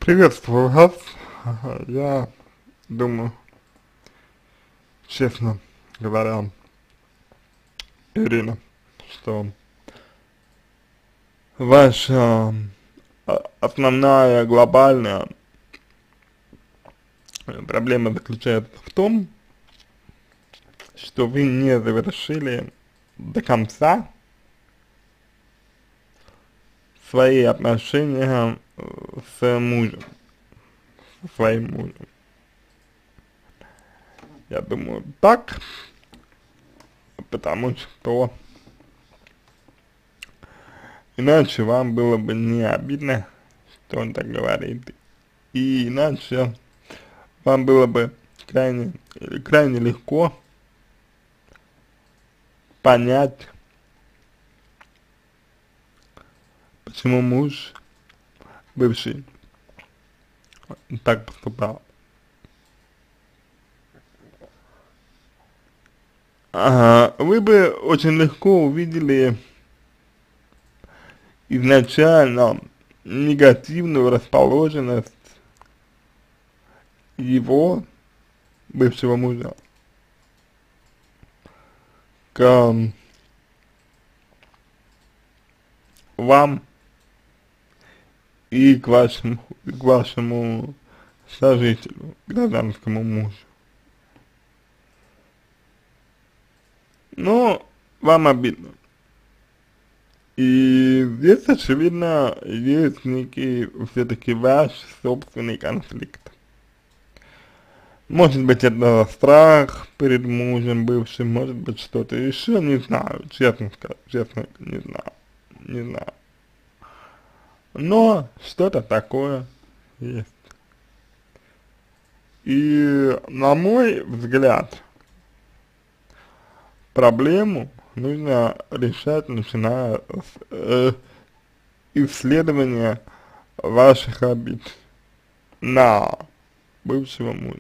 Приветствую вас. Я думаю, честно говоря, Ирина, что ваша основная глобальная проблема заключается в том, что вы не завершили до конца свои отношения с мужем, со своим мужем. Я думаю, так, потому что иначе вам было бы не обидно, что он так говорит, и иначе вам было бы крайне легко понять, почему муж бывший так поступал. Вы бы очень легко увидели изначально негативную расположенность его, бывшего мужа, к вам и к вашему сожителю, гражданскому мужу. Но вам обидно. И здесь, очевидно, есть некий все-таки ваш собственный конфликт. Может быть, это страх перед мужем бывшим, может быть, что-то еще, не знаю, честно сказать, честно, не знаю, не знаю. Но что-то такое есть. И, на мой взгляд, проблему нужно решать, начиная с исследования ваших обид на бывшего мужа.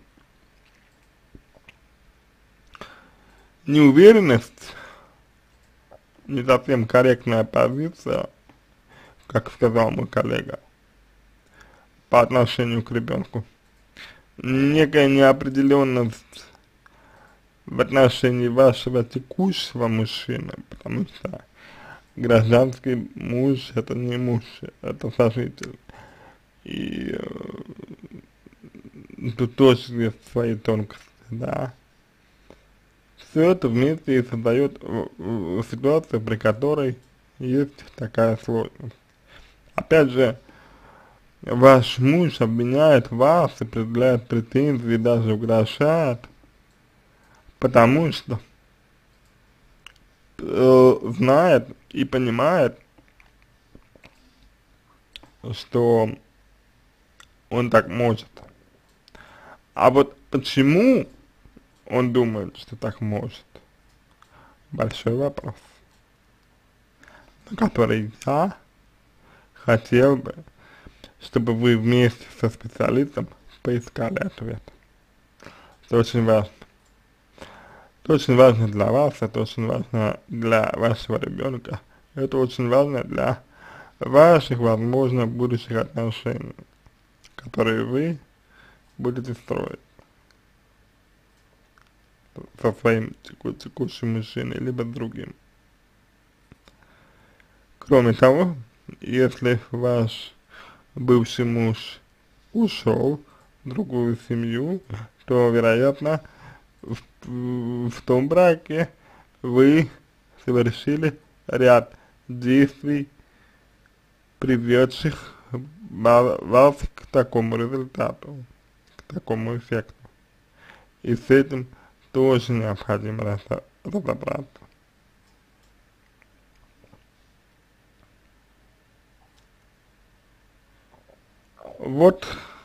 Неуверенность, не совсем корректная позиция, как сказал мой коллега, по отношению к ребенку. Некая неопределенность в отношении вашего текущего мужчины, потому что гражданский муж — это не муж, это сожитель. И тут тоже есть свои тонкости, да. Все это вместе и создает ситуацию, при которой есть такая сложность. Опять же, ваш муж обвиняет вас и предъявляет претензии, даже угрожает, потому что знает и понимает, что он так может. А вот почему он думает, что так может? Большой вопрос, на который я хотел бы, чтобы вы вместе со специалистом поискали ответ. Это очень важно. Это очень важно для вас, это очень важно для вашего ребенка, это очень важно для ваших, возможно, будущих отношений, которые вы будете строить со своим текущим мужчиной, либо другим. Кроме того, если ваш бывший муж ушел в другую семью, то, вероятно, в том браке вы совершили ряд действий, приведших вас к такому результату, к такому эффекту. И с этим тоже необходимо разобраться. Вот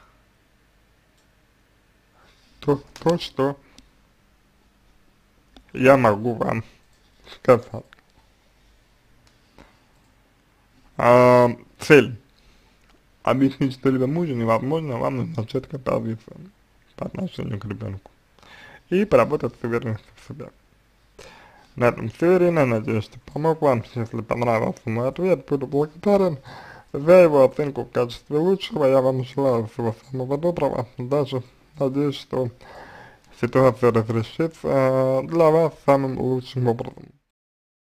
то, что я могу вам сказать. Цель. Объяснить что-либо мужу невозможно, вам нужна четкая позиция по отношению к ребенку. И поработать с уверенностью в себе. На этом все, Ирина. Надеюсь, что помог вам. Если понравился мой ответ, буду благодарен За его оценку в качестве лучшего я вам желаю всего самого доброго, даже надеюсь, что ситуация разрешится для вас самым лучшим образом.